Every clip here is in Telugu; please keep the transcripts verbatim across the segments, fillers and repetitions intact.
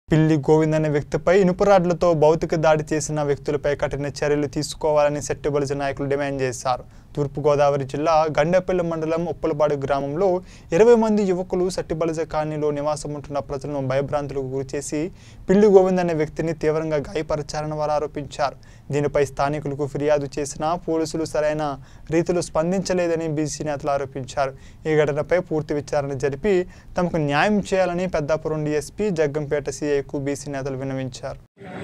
పిల్లి గోవింద్ అనే వ్యక్తిపై ఇనుపరాడ్లతో భౌతిక దాడి చేసిన వ్యక్తులపై కఠిన చర్యలు తీసుకోవాలని సెట్టిబలిజ నాయకులు డిమాండ్ చేశారు. తూర్పుగోదావరి జిల్లా గండేపల్లి మండలం ఉప్పలపాడు గ్రామంలో ఇరవై మంది యువకులు సెట్టిబలిజ కాలనీలో నివాసం ఉంటున్న ప్రజలను భయభ్రాంతులకు గురిచేసి పిల్లి గోవింద్ అనే వ్యక్తిని తీవ్రంగా గాయపరిచారని వారు ఆరోపించారు. దీనిపై స్థానికులకు ఫిర్యాదు చేసినా పోలీసులు సరైన రీతిలో స్పందించలేదని బీసీ నేతలు ఆరోపించారు. ఈ ఘటనపై పూర్తి విచారణ జరిపి తమకు న్యాయం చేయాలని పెద్దాపురం డీఎస్పీ జగ్గంపేట సీఐకు బీసీ నేతలు విన్నవించారు.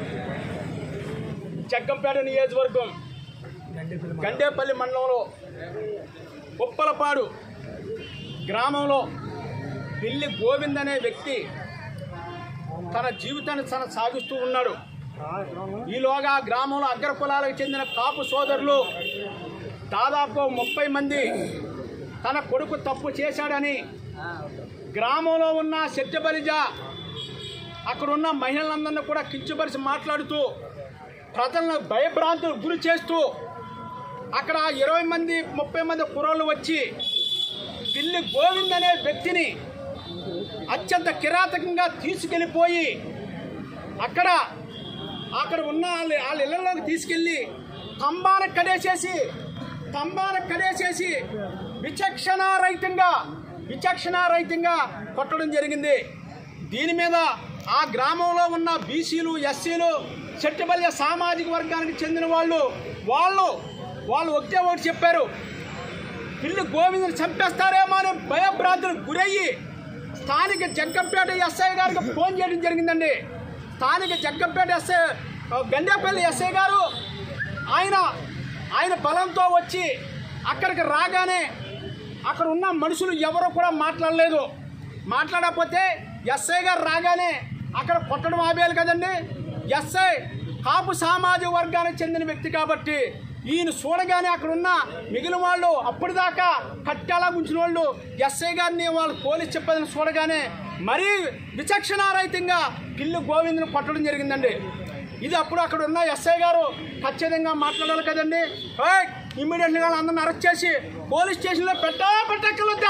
జగ్గంపేట నియోజకవర్గం గండేపల్లి మండలంలో ఉప్పలపాడు గ్రామంలో పిల్లి గోవింద్ అనే వ్యక్తి తన జీవితాన్ని తన సాగిస్తూ ఉన్నాడు. ఈలోగా గ్రామంలో అగ్ర కులాలకు చెందిన కాపు సోదరులు దాదాపు ముప్పై మంది తన కొడుకు తప్పు చేశాడని గ్రామంలో ఉన్న సెట్టిబలిజ అక్కడున్న మహిళలందరినీ కూడా కించపరిచి మాట్లాడుతూ ప్రజలను భయభ్రాంతులకు గురి చేస్తూ అక్కడ ఇరవై మంది ముప్పై మంది కుర్రోళ్ళు వచ్చి పిల్లి గోవింద్ అనే వ్యక్తిని అత్యంత కిరాతకంగా తీసుకెళ్ళిపోయి అక్కడ అక్కడ ఉన్న వాళ్ళ వాళ్ళ ఇళ్లలోకి తీసుకెళ్ళి తంబాన కడేసేసి తంబాన కడేసేసి విచక్షణారహితంగా విచక్షణారహితంగా కొట్టడం జరిగింది. దీని మీద ఆ గ్రామంలో ఉన్న బీసీలు ఎస్సీలు సెట్టిబలిజ సామాజిక వర్గానికి చెందిన వాళ్ళు వాళ్ళు వాళ్ళు ఒకటే ఒకటి చెప్పారు, పిల్లి గోవిందుని చంపేస్తారేమో అని భయభ్రాంతులకు గురయ్యి స్థానిక జగ్గంపేట ఎస్ఐ గారికి ఫోన్ చేయడం జరిగిందండి. స్థానిక జగ్గంపేట ఎస్ఐ గండేపల్లి ఎస్ఐ గారు ఆయన ఆయన బలంతో వచ్చి అక్కడికి రాగానే అక్కడ ఉన్న మనుషులు ఎవరో కూడా మాట్లాడలేదు. మాట్లాడకపోతే ఎస్ఐ గారు రాగానే అక్కడ కొట్టడం ఆపేయాలి కదండి. ఎస్ఐ కాపు సామాజిక వర్గానికి చెందిన వ్యక్తి కాబట్టి ఈయన చూడగానే అక్కడ ఉన్న మిగిలిన వాళ్ళు అప్పటిదాకా కట్టేలా ఉంచిన వాళ్ళు ఎస్ఐ గారిని వాళ్ళు పోలీస్ చెప్పదని చూడగానే మరీ విచక్షణారహితంగా పిల్లి గోవిందుని కొట్టడం జరిగిందండి. ఇది అప్పుడు అక్కడ ఉన్న ఎస్ఐ గారు ఖచ్చితంగా మాట్లాడాలి కదండి. ఇమ్మీడియట్గా అందరిని అరెస్ట్ చేసి పోలీస్ స్టేషన్లో పెట్టా పెట్టక్కలొద్దా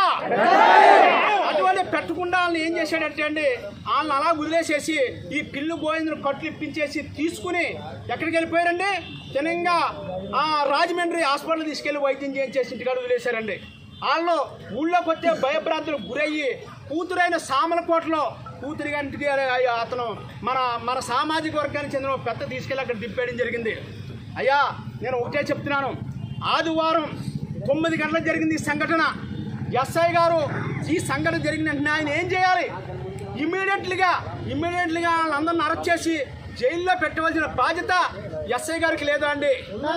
అటువంటి పెట్టకుండా వాళ్ళని ఏం చేశాడంటే అండి వాళ్ళని అలా వదిలేసేసి ఈ పిల్లి గోవిందుని కట్లు ఇప్పించేసి తీసుకుని ఎక్కడికి వెళ్ళిపోయారండి, జనంగా ఆ రాజమండ్రి హాస్పిటల్ తీసుకెళ్లి వైద్యం చేయించేసి ఇంటికాడ వదిలేశారండి. వాళ్ళు ఊళ్ళోకి వచ్చే భయభ్రాంతులకు గురయ్యి కూతురైన సామలకోటలో కూతురి గారికి అతను మన మన సామాజిక వర్గానికి చెందిన పెద్ద తీసుకెళ్ళి అక్కడ దింపేయడం జరిగింది. అయ్యా నేను ఒకటే చెప్తున్నాను, ఆదివారం తొమ్మిది గంటలకు జరిగింది ఈ సంఘటన. ఎస్ఐ గారు ఈ సంఘటన జరిగిన వెంటనే ఆయన ఏం చేయాలి, ఇమ్మీడియట్లీగా ఇమ్మీడియట్లీగా వాళ్ళందరిని అరెస్ట్ చేసి జైల్లో పెట్టవలసిన బాధ్యత ఎస్ఐ గారికి లేదా అండి?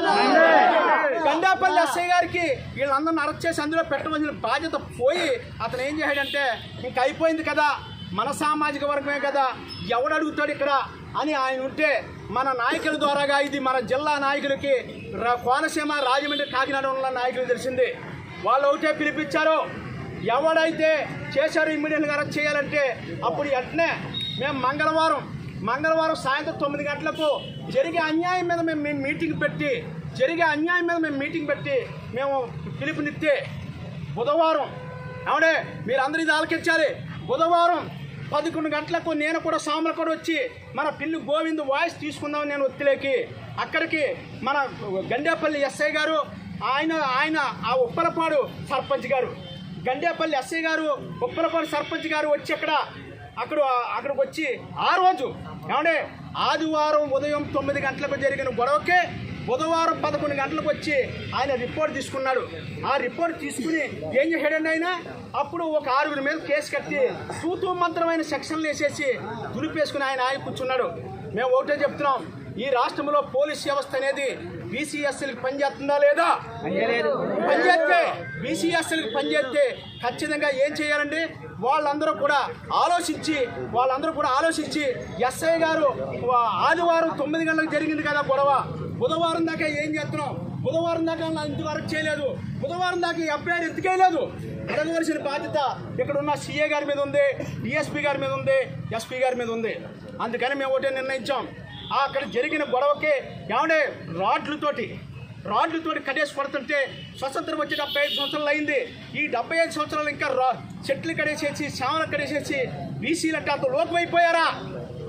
గండేపల్లి ఎస్ఐ గారికి వీళ్ళందరిని అరెస్ట్ చేసి అందులో పెట్టవలసిన బాధ్యత పోయి అతను ఏం చేశాడంటే ఇంక అయిపోయింది కదా, మన సామాజిక వర్గమే కదా, ఎవడు అడుగుతాడు ఇక్కడ అని ఆయన ఉంటే మన నాయకుల ద్వారాగా ఇది మన జిల్లా నాయకులకి కోనసీమ రాజమండ్రి కాకినాడ ఉన్న నాయకులు తెలిసింది. వాళ్ళు ఒకటే పిలిపించారు, ఎవడైతే చేశారో ఇమ్మీడియట్గా అరెస్ట్ చేయాలంటే అప్పుడు వెంటనే మేము మంగళవారం మంగళవారం సాయంత్రం తొమ్మిది గంటలకు జరిగే అన్యాయం మీద మేము మేము మీటింగ్ పెట్టి జరిగే అన్యాయం మీద మేము మీటింగ్ పెట్టి మేము పిలుపునిస్తే బుధవారం అవునే మీరు అందరూ ఇది ఆలకించాలి. బుధవారం పదకొండు గంటలకు నేను కూడా సాములు కూడా వచ్చి మన పిల్లి గోవింద్ వాయిస్ తీసుకుందామని నేను ఒత్తిలేకి అక్కడికి మన గండేపల్లి ఎస్ఐ గారు ఆయన ఆయన ఆ ఉప్పలపాడు సర్పంచ్ గారు గండేపల్లి ఎస్ఐ గారు ఉప్పలపాడు సర్పంచ్ గారు వచ్చి అక్కడ అక్కడ అక్కడికి వచ్చి ఆ రోజు ఏమంటే ఆదివారం ఉదయం తొమ్మిది గంటలకు జరిగిన గొడవకే బుధవారం పదకొండు గంటలకు వచ్చి ఆయన రిపోర్ట్ తీసుకున్నాడు. ఆ రిపోర్ట్ తీసుకుని ఏం చేశాడండి ఆయన అప్పుడు ఒక ఆరుగురి మీద కేసు కట్టి తూతూ మంత్రమైన సెక్షన్లు వేసేసి దులిపేసుకుని ఆయన ఆగి కూర్చున్నాడు. మేము ఒకటే చెప్తున్నాం, ఈ రాష్ట్రంలో పోలీస్ వ్యవస్థ అనేది బీసీఎస్ఎల్కి పనిచేస్తుందా లేదా? పనిచేస్తే బీసీఎస్ఎల్కి పనిచేస్తే ఖచ్చితంగా ఏం చేయాలండి, వాళ్ళందరూ కూడా ఆలోచించి వాళ్ళందరూ కూడా ఆలోచించి ఎస్ఐ గారు ఆదివారం తొమ్మిది గంటలకు జరిగింది కదా గొడవ, బుధవారం దాకా ఏం చేస్తున్నాం, బుధవారం దాకా ఇంటికి అరెస్ట్ చేయలేదు, బుధవారం దాకా ఎఫ్ఐఆర్ ఎత్తుకేయలేదు, అడగవలసిన బాధ్యత ఇక్కడ ఉన్న సీఏ గారి మీద ఉంది, డిఎస్పీ గారి మీద ఉంది, ఎస్పీ గారి మీద ఉంది. అందుకని మేము ఒకటే నిర్ణయించాం, అక్కడ జరిగిన గొడవకి ఏమంటే రాడ్లతోటి రాడ్లతోటి కడేసి పడుతుంటే స్వతంత్రం వచ్చి డెబ్బై ఐదు సంవత్సరాలు అయింది. ఈ డెబ్బై ఐదు సంవత్సరాలు ఇంకా రా చెట్లు కడేసేసి శ్యామలు కడేసేసి బీసీలు అంటే అంత లోకమైపోయారా?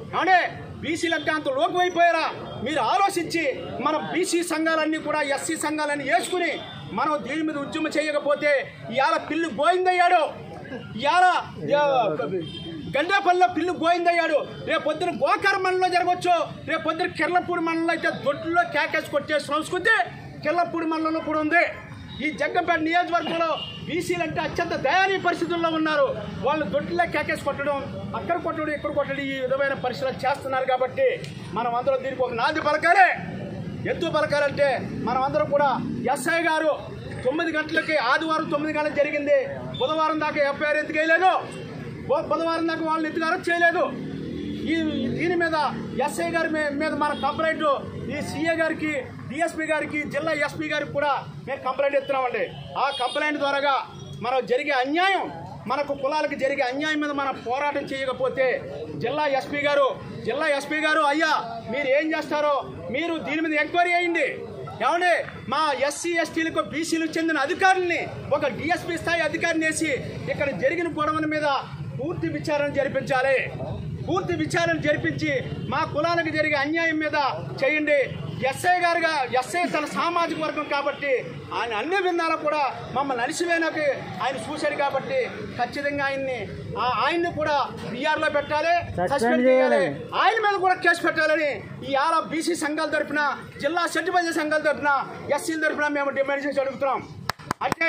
అంటే బీసీలకు అంత లోకమైపోయారా? మీరు ఆలోచించి మన బీసీ సంఘాలన్నీ కూడా ఎస్సీ సంఘాలన్నీ వేసుకుని మనం దీని మీద ఉద్యమం చేయకపోతే ఇవాళ పిల్లి గోయిందయ్యాడు, ఇవాళ గండేపల్లిలో పిల్లి గోయిందయ్యాడు, రేపు పొద్దున గోకర మండలంలో జరగవచ్చు, రేపు పొద్దున కిర్లపూడి మండలంలో అయితే దొడ్లో కేకేసి కొట్టే సంస్కృతి కిర్లపూడి మండలంలో కూడా ఉంది. ఈ జగ్గంపేట నియోజకవర్గంలో బీసీలు అంటే అత్యంత దయనీయ పరిస్థితుల్లో ఉన్నారు. వాళ్ళు దొడ్లో కేకేసి కొట్టడం, అక్కడ కొట్టడం, ఇక్కడ కొట్టడం ఈ విధమైన పరిస్థితులు చేస్తున్నారు. కాబట్టి మనం అందరం దీనికి ఒక నాంది పలకాలి. ఎత్తు పలకాలంటే మనం అందరం కూడా ఎస్ఐ గారు తొమ్మిది గంటలకి ఆదివారం తొమ్మిది గంటలకు జరిగింది, బుధవారం దాకా ఎఫ్ఐఆర్ ఎందుకు వేయలేదు, బుధవారం దాకా వాళ్ళని ఎందుకు అరెస్ట్ చేయలేదు? ఈ దీని మీద ఎస్ఐ గారి మీద మన కంప్లైంట్ ఈ సీఏ గారికి, డిఎస్పీ గారికి, జిల్లా ఎస్పీ గారికి కూడా మేము కంప్లైంట్ ఇస్తున్నామండి. ఆ కంప్లైంట్ ద్వారాగా మనం జరిగే అన్యాయం, మనకు కులాలకు జరిగే అన్యాయం మీద మనం పోరాటం చేయకపోతే జిల్లా ఎస్పీ గారు జిల్లా ఎస్పీ గారు అయ్యా మీరు ఏం చేస్తారో మీరు దీని మీద ఎంక్వైరీ అయ్యండి. ఏమంటే మా ఎస్సీ ఎస్టీలకు బీసీలకు చెందిన అధికారుల్ని ఒక డిఎస్పీ స్థాయి అధికారిని వేసి ఇక్కడ జరిగిన గొడవల మీద పూర్తి విచారణ జరిపించాలి. పూర్తి విచారణ జరిపించి మా కులాలకు జరిగే అన్యాయం మీద చేయండి. ఎస్ఐ గారుగా ఎస్ఐ తన సామాజిక వర్గం కాబట్టి ఆయన అన్ని విధాలా కూడా మమ్మల్ని అలిసివేయడానికి ఆయన చూశాడు. కాబట్టి ఖచ్చితంగా ఆయన్ని ఆయన్ని కూడా బీఆర్లో పెట్టాలి, సస్పెండ్ చేయాలి, ఆయన మీద కూడా కేసు పెట్టాలని ఈ ఆల బీసీ సంఘాల తరఫున, జిల్లా సెట్టిబల్జీ సంఘాల తరఫున, ఎస్సీల తరఫున మేము డిమాండ్ చేసి అడుగుతున్నాం. అంటే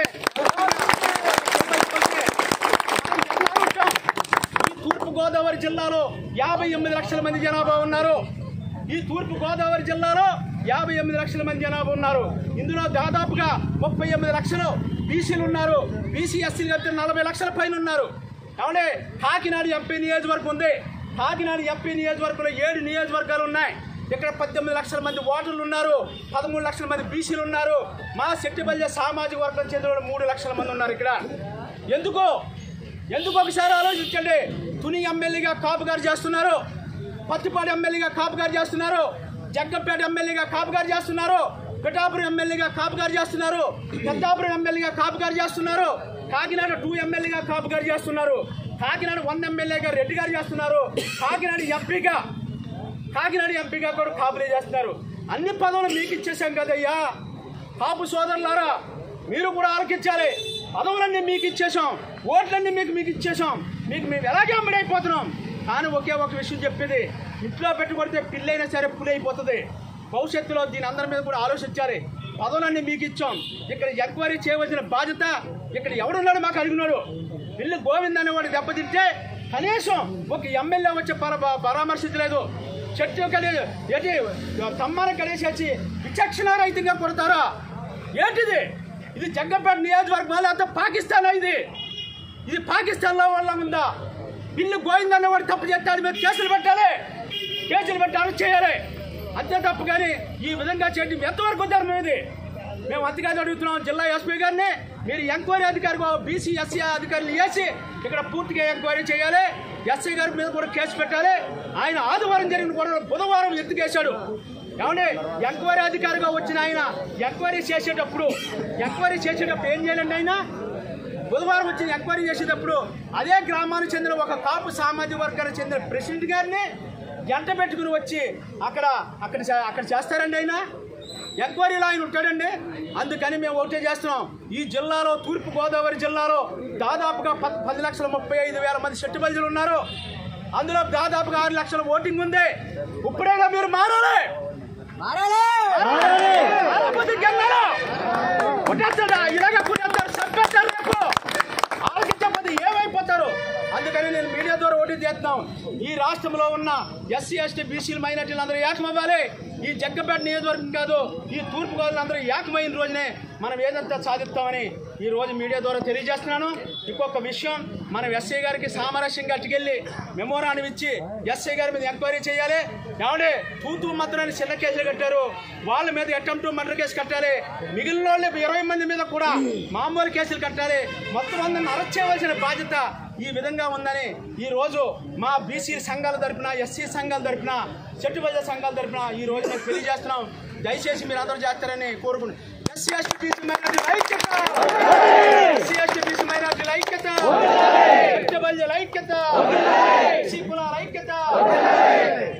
తూర్పు గోదావరి జిల్లాలో యాభై ఎనిమిది లక్షల మంది జనాభా ఉన్నారు. ఈ తూర్పు గోదావరి జిల్లాలో యాభై ఎనిమిది లక్షల మంది జనాభా ఉన్నారు. ఇందులో దాదాపుగా ముప్పై ఎనిమిది లక్షలు బీసీలు ఉన్నారు. బీసీ ఎస్సీలు కలిపితే నలభై లక్షల పైన ఉన్నారు. కాబట్టి కాకినాడ ఎంపీ నియోజకవర్గం ఉంది. కాకినాడ ఎంపీ నియోజకవర్గంలో ఏడు నియోజకవర్గాలు ఉన్నాయి. ఇక్కడ పద్దెనిమిది లక్షల మంది ఓటర్లు ఉన్నారు. పదమూడు లక్షల మంది బీసీలు ఉన్నారు. మా సెట్టిబల్జీ సామాజిక వర్గం చెందిన మూడు లక్షల మంది ఉన్నారు. ఇక్కడ ఎందుకో ఎందుకు ఒకసారి ఆలోచించండి. తుని ఎమ్మెల్యేగా కాపు గారు చేస్తున్నారు, పత్తిపాడు ఎమ్మెల్యేగా కాపు గారు చేస్తున్నారు, జగ్గంపేట ఎమ్మెల్యేగా కాపు గారు చేస్తున్నారు, పిఠాపురం ఎమ్మెల్యేగా కాపు గారు చేస్తున్నారు, పెద్దాపురం ఎమ్మెల్యేగా కాపు గారు చేస్తున్నారు, కాకినాడ టూ ఎమ్మెల్యేగా కాపు గారు చేస్తున్నారు, కాకినాడ వన్ ఎమ్మెల్యేగా రెడ్డి గారు చేస్తున్నారు, కాకినాడ ఎంపీగా కాకినాడ ఎంపీగా కూడా కాపులే చేస్తున్నారు. అన్ని పదవులు మీకు ఇచ్చేసాం కదయ్యా కాపు సోదరులారా, మీరు కూడా ఆలకించాలి. పదవులన్నీ మీకు ఇచ్చేసాం, ఓట్లన్నీ మీకు మీకు ఇచ్చేసాం, మీకు మేము ఎలాగే అమ్ముడైపోతున్నాం. కానీ ఒకే ఒక విషయం చెప్పేది, ఇంట్లో పెట్టుకొడితే పిల్లైనా సరే పులి అయిపోతుంది. భవిష్యత్తులో దీని అందరి మీద కూడా ఆలోచించాలి. పదవులన్నీ మీకు ఇచ్చాం. ఇక్కడ ఎంక్వైరీ చేయవలసిన బాధ్యత ఇక్కడ ఎవడున్నాడు మాకు అడిగినాడు. పిల్లి గోవింద్ అనేవాడు దెబ్బతింటే కనీసం ఒక ఎమ్మెల్యే వచ్చి పర పరామర్శించలేదు. చెట్టు కలిసి ఏంటి తమ్మాన కలిసి వచ్చి విచక్షణారహితంగా కొడతారా ఏంటిది? ఇది జగ్గంపేట నియోజకవర్గం లేకపోతే పాకిస్తాన్ ఇది ఇది పాకిస్తాన్లో వాళ్ళ ఉందా? పిల్లి గోవింద్ అన్నవాడు తప్పు చేస్తాడు, మీరు కేసులు పెట్టాలి, కేసులు పెట్టాలి చేయాలి. అంతే తప్పు. కానీ ఈ విధంగా చేయడం ఎంతవరకు ఉద్దారం ఇది మేము అంతగా అడుగుతున్నాం. జిల్లా ఎస్పీ గారిని మీరు ఎంక్వైరీ అధికారి బీసీ ఎస్సీ అధికారులు వేసి ఇక్కడ పూర్తిగా ఎంక్వైరీ చేయాలి. ఎస్ఐ గారి మీద కూడా కేసు పెట్టాలి. ఆయన ఆదివారం జరిగిన కూడా బుధవారం ఎత్తుకేశాడు. ఏమంటే ఎంక్వైరీ అధికారిగా వచ్చిన ఆయన ఎంక్వైరీ చేసేటప్పుడు ఎంక్వైరీ చేసేటప్పుడు ఏం చేయాలండి? ఆయన బుధవారం వచ్చి ఎంక్వైరీ చేసేటప్పుడు అదే గ్రామానికి చెందిన ఒక కాపు సామాజిక వర్గానికి చెందిన ప్రెసిడెంట్ గారిని గంట పెట్టుకుని వచ్చి అక్కడ అక్కడ అక్కడ చేస్తారండి. ఆయన ఎంక్వైరీలో ఆయన ఉంటాడండి. అందుకని మేము ఒకటే చేస్తున్నాం. ఈ జిల్లాలో తూర్పు గోదావరి జిల్లాలో దాదాపుగా పది లక్షల ముప్పై ఐదు వేల మంది సెట్టిబల్జీలు ఉన్నారు. అందులో దాదాపుగా ఆరు లక్షల ఓటింగ్ ఉంది. ఇప్పుడేగా మీరు మారాలి. ఇలాగే పుట్టేస్తారు, చంపేస్తారు, రేపు ఆలోచించకపోతే ఏమైపోతారు. అందుకని నేను మీడియా ద్వారా ఓటీ చేస్తున్నాం. ఈ రాష్ట్రంలో ఉన్న ఎస్సీ ఎస్టీ బీసీలు మైనార్టీలు అందరూ ఏకమవ్వాలి. ఈ జగ్గంపేట నియోజకవర్గం కాదు, ఈ తూర్పు గోదావరి అందరూ ఏకమైన రోజునే మనం ఏదంతా సాధిస్తామని ఈ రోజు మీడియా ద్వారా తెలియజేస్తున్నాను. ఇంకొక విషయం, మనం ఎస్ఐ గారికి సామరస్యంగా అట్టుకెళ్ళి మెమోరాండం ఇచ్చి ఎస్ఐ గారి మీద ఎంక్వైరీ చేయాలి. ఏమంటే తూతూ మాత్రాన్ని చిన్న కేసులు కట్టారు, వాళ్ళ మీద అటెంప్ట్ మర్డర్ కేసు కట్టాలి. మిగిలిన వాళ్ళు ఇరవై మంది మీద కూడా మామూలు కేసులు కట్టాలి. మొత్తం అందరిని అరెస్ట్ చేయవలసిన బాధ్యత ఈ విధంగా ఉందని ఈ రోజు మా బీసీ సంఘాల తరఫున, ఎస్సీ సంఘాల తరఫున, సెట్టిబల్జీ సంఘాల తరఫున ఈ రోజు మేము తెలియజేస్తున్నాం. దయచేసి మీరు అందరూ చేస్తారని కోరుకుంటున్నాం. ఎస్సీ ఎస్టీ బీసీ మైనార్టీల ఐక్యత, ఎస్సీ ఎస్టీ బీసీ మైనార్టీల ఐక్యత, సెట్టిబల్జీల ఐక్యత, బీసీ కులాల ఐక్యత. వర్ధిల్లాలి